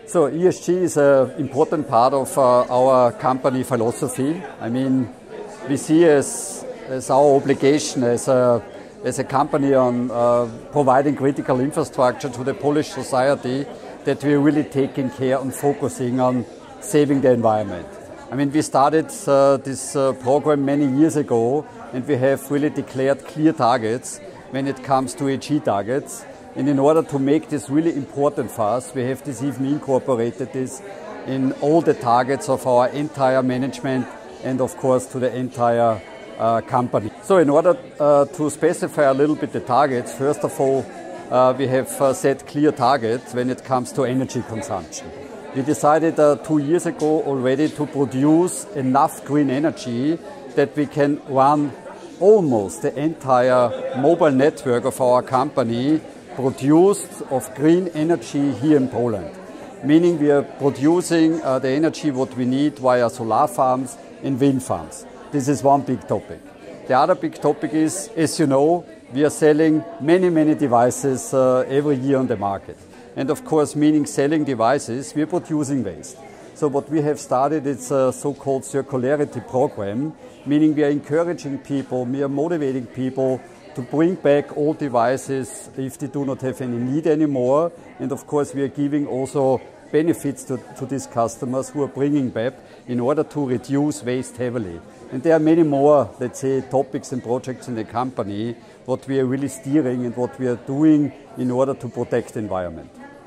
So ESG is an important part of our company philosophy. I mean, we see as our obligation as a company on providing critical infrastructure to the Polish society that we're really taking care and focusing on saving the environment. I mean, we started this program many years ago, and we have really declared clear targets when it comes to ESG targets. And in order to make this really important for us, we have this even incorporated this in all the targets of our entire management and of course to the entire company. So in order to specify a little bit the targets, first of all, we have set clear targets when it comes to energy consumption. We decided 2 years ago already to produce enough green energy that we can run almost the entire mobile network of our company produced of green energy here in Poland. Meaning we are producing the energy what we need via solar farms and wind farms. This is one big topic. The other big topic is, as you know, we are selling many devices every year on the market. And of course, meaning selling devices, we are producing waste. So what we have started is a so-called circularity program, meaning we are encouraging people, we are motivating people to bring back old devices if they do not have any need anymore. And of course, we are giving also benefits to these customers who are bringing back in order to reduce waste heavily. And there are many more, let's say, topics and projects in the company, what we are really steering and what we are doing in order to protect the environment.